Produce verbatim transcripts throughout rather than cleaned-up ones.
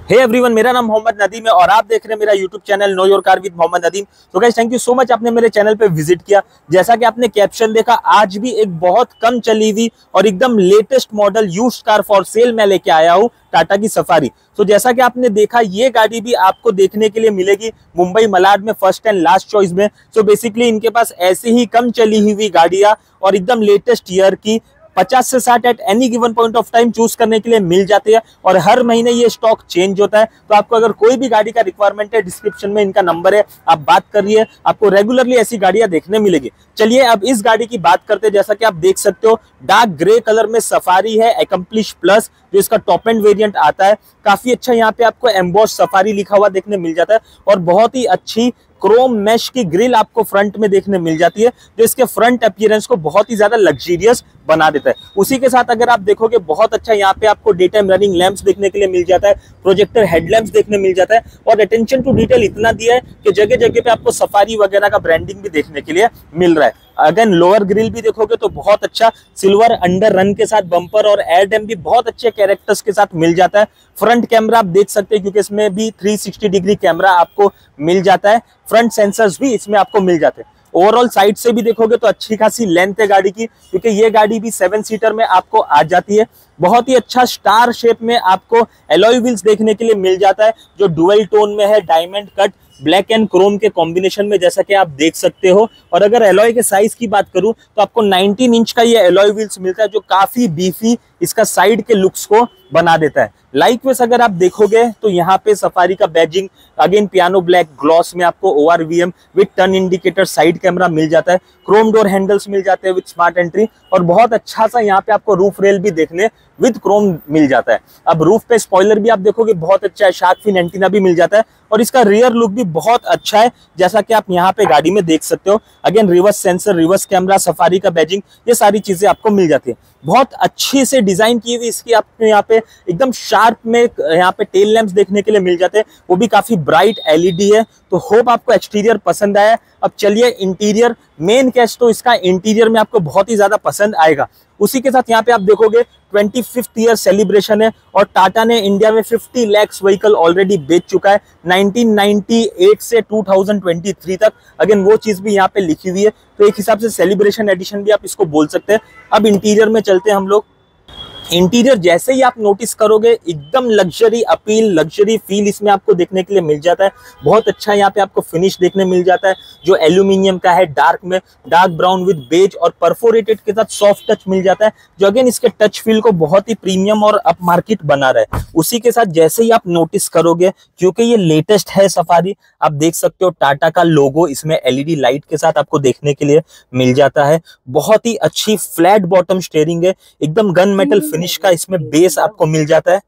Hey everyone, मेरा नाम मोहम्मद नदीम है और आप देख रहे हैं मेरा YouTube channel know your car with Mohammad Nadeem. तो guys, thank you so much, आपने मेरे चैनल पे विजिट किया। जैसा कि आपने कैप्शन देखा, आज भी एक बहुत कम चली हुई और एकदम latest model used car for sale मैं लेके आया हूँ, टाटा की सफारी। तो जैसा कि आपने देखा, ये गाड़ी भी आपको देखने के लिए मिलेगी मुंबई मलाड में फर्स्ट एंड लास्ट चॉइस में। सो बेसिकली इनके पास ऐसी ही कम चली हुई गाड़ियां और एकदम लेटेस्ट ईयर की पचास से साठ at any given point of time choose करने के लिए मिल जाती है और हर महीने ये स्टॉक चेंज होता है। तो आपको अगर कोई भी गाड़ी का रिक्वायरमेंट है, डिस्क्रिप्शन में इनका नंबर है, आप बात करिए, आपको रेगुलरली ऐसी गाड़ियां देखने मिलेगी। चलिए अब इस गाड़ी की बात करते हैं। जैसा कि आप देख सकते हो, डार्क ग्रे कलर में सफारी है, एकम्प्लिश प्लस जो इसका टॉप एंड वेरिएंट आता है। काफी अच्छा यहाँ पे आपको एम्बॉस सफारी लिखा हुआ देखने मिल जाता है और बहुत ही अच्छी क्रोम मैश की ग्रिल आपको फ्रंट में देखने मिल जाती है, जो इसके फ्रंट अपीयरेंस को बहुत ही ज्यादा लग्जरियस बना देता है। उसी के साथ अगर आप देखोगे, बहुत अच्छा यहाँ पे आपको डे टाइम रनिंग लैंप्स देखने के लिए मिल जाता है, प्रोजेक्टर हेडलैम्प्स देखने मिल जाता है और अटेंशन टू डिटेल इतना दिया है कि जगह जगह पे आपको सफारी वगैरह का ब्रांडिंग भी देखने के लिए मिल रहा है। अगेन लोअर ग्रिल भी देखोगे तो बहुत अच्छा सिल्वर अंडर रन के साथ बम्पर और एयर डैम भी बहुत अच्छे कैरेक्टर्स के साथ मिल जाता है। फ्रंट कैमरा आप देख सकते हैं, क्योंकि इसमें भी थ्री सिक्सटी डिग्री कैमरा आपको मिल जाता है। फ्रंट सेंसर्स भी इसमें आपको मिल जाते हैं। ओवरऑल साइड से भी देखोगे तो अच्छी खासी लेंथ है गाड़ी की, क्योंकि ये गाड़ी भी सेवन सीटर में आपको आ जाती है। बहुत ही अच्छा स्टार शेप में आपको एलॉय व्हील्स देखने के लिए मिल जाता है, जो डुअल टोन में है, diamond cut black and chrome के कॉम्बिनेशन में, जैसा कि आप देख सकते हो। और अगर एलॉय के साइज की बात करूं तो आपको नाइनटीन इंच का ये एलॉय व्हील्स मिलता है, जो काफी बीफी इसका साइड के लुक्स को बना देता है। लाइकवाइज अगर आप देखोगे तो यहाँ पे सफारी का badging again piano black gloss में आपको O R V M with turn indicator side camera मिल जाता है। क्रोम डोर हैंडल्स मिल जाते हैं विद स्मार्ट एंट्री और बहुत अच्छा सा यहाँ पे आपको रूफ रेल भी देखने विद क्रोम मिल जाता है। अब रूफ पे स्पॉइलर भी आप देखोगे बहुत अच्छा है, शार्क फिन एंटीना भी मिल जाता है और इसका रियर लुक भी बहुत अच्छा है, जैसा कि आप यहाँ पे गाड़ी में देख सकते हो। Again reverse sensor, reverse camera, Safari का बैजिंग, ये सारी चीजें आपको मिल जाती है। बहुत अच्छी से डिजाइन की हुई इसकी आपको यहाँ पे एकदम शार्प में यहाँ पे टेल लैंप्स देखने के लिए मिल जाते हैं, वो भी काफी ब्राइट एलईडी है। तो होप आपको एक्सटीरियर पसंद आया। अब चलिए इंटीरियर, मेन कैच तो इसका इंटीरियर में आपको बहुत ही ज्यादा पसंद आएगा। उसी के साथ यहाँ पे आप देखोगे ट्वेंटी फिफ्थ ईयर सेलिब्रेशन है और टाटा ने इंडिया में फिफ्टी लैक्स व्हीकल ऑलरेडी बेच चुका है नाइनटीन नाइंटी एट से टू थाउजेंड ट्वेंटी थ्री तक। अगेन वो चीज भी यहाँ पे लिखी हुई है, तो एक हिसाब से सेलिब्रेशन एडिशन भी आप इसको बोल सकते हैं। अब इंटीरियर में चलते हैं हम लोग। इंटीरियर जैसे ही आप नोटिस करोगे, एकदम लग्जरी अपील, लग्जरी फील इसमें आपको देखने के लिए मिल जाता है। बहुत अच्छा यहाँ पे आपको फिनिश देखने मिल जाता है, जो एल्यूमिनियम का है, डार्क में डार्क ब्राउन विद बेज और परफोरेटेड के साथ सॉफ्ट टच मिल जाता है, जो अगेन इसके टच फील को बहुत ही प्रीमियम और अप मार्केट बना रहा है। उसी के साथ जैसे ही आप नोटिस करोगे, क्योंकि ये लेटेस्ट है सफारी, आप देख सकते हो टाटा का लोगो इसमें एलईडी लाइट के साथ आपको देखने के लिए मिल जाता है। बहुत ही अच्छी फ्लैट बॉटम स्टीयरिंग है, एकदम गन मेटल फिनिश का इसमें बेस आपको मिल जाता है।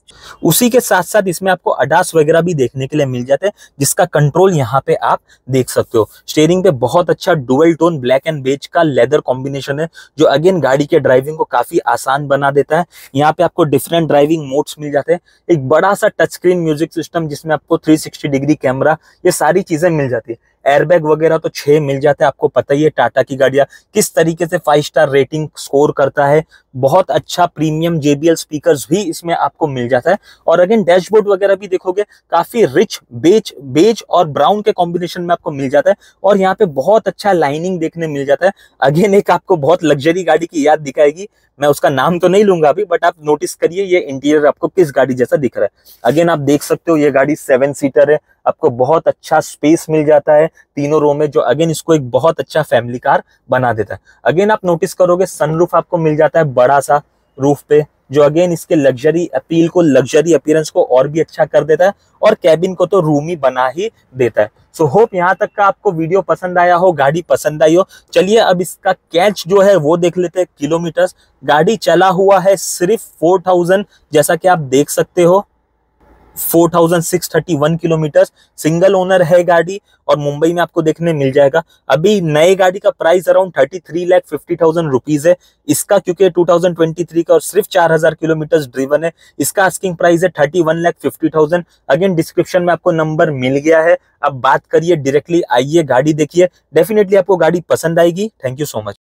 उसी के साथ साथ इसमें आपको अडास वगैरह भी देखने के लिए मिल जाते हैं, जिसका कंट्रोल यहाँ पे आप देख सकते हो। स्टीयरिंग पे बहुत अच्छा dual tone black and beige का लेदर कॉम्बिनेशन है, जो अगेन गाड़ी के ड्राइविंग को काफी आसान बना देता है। यहाँ पे आपको डिफरेंट ड्राइविंग मोड्स मिल जाते हैं, एक बड़ा सा टच स्क्रीन म्यूजिक सिस्टम जिसमें आपको थ्री सिक्सटी डिग्री कैमरा, ये सारी चीजें मिल जाती है। एयरबैग वगैरह तो छह मिल जाते हैं। आपको पता ही है टाटा की गाड़ियां किस तरीके से फाइव स्टार रेटिंग स्कोर करता है। बहुत अच्छा premium J B L speakers भी इसमें आपको मिल जाता है। और अगेन डैशबोर्ड वगैरह भी देखोगे काफी रिच बेज बेज और ब्राउन के कॉम्बिनेशन में आपको मिल जाता है और यहाँ पे बहुत अच्छा लाइनिंग देखने मिल जाता है। अगेन एक आपको बहुत लग्जरी गाड़ी की याद दिखाएगी, मैं उसका नाम तो नहीं लूंगा अभी, बट आप नोटिस करिए ये इंटीरियर आपको किस गाड़ी जैसा दिख रहा है। अगेन आप देख सकते हो ये गाड़ी सेवन सीटर है, आपको बहुत अच्छा स्पेस मिल जाता है तीनों रो में, जो अगेन इसको एक बहुत अच्छा फैमिली कार बना देता है। अगेन आप नोटिस करोगे सनरूफ आपको मिल जाता है बड़ा सा रूफ पे, जो अगेन इसके लग्जरी अपील को, लग्जरी अपीयरेंस को और भी अच्छा कर देता है और कैबिन को तो रूमी बना ही देता है। सो होप यहाँ तक का आपको वीडियो पसंद आया हो, गाड़ी पसंद आई हो। चलिए अब इसका कैच जो है वो देख लेते हैं। किलोमीटर्स गाड़ी चला हुआ है सिर्फ फोर थाउजेंड, जैसा कि आप देख सकते हो four thousand six thirty one kilometre. Single owner है गाड़ी और मुंबई में आपको देखने मिल जाएगा। अभी नए गाड़ी का price around thirty three lakh fifty thousand rupees है इसका, क्योंकि टू थाउजेंड ट्वेंटी थ्री का और सिर्फ चार हजार किलोमीटर ड्रिवन है। इसका आस्किंग प्राइस है thirty one lakh fifty thousand. Again description में आपको नंबर मिल गया है, अब बात करिए डायरेक्टली, आइए गाड़ी देखिए, डेफिनेटली आपको गाड़ी पसंद आएगी। Thank you so much.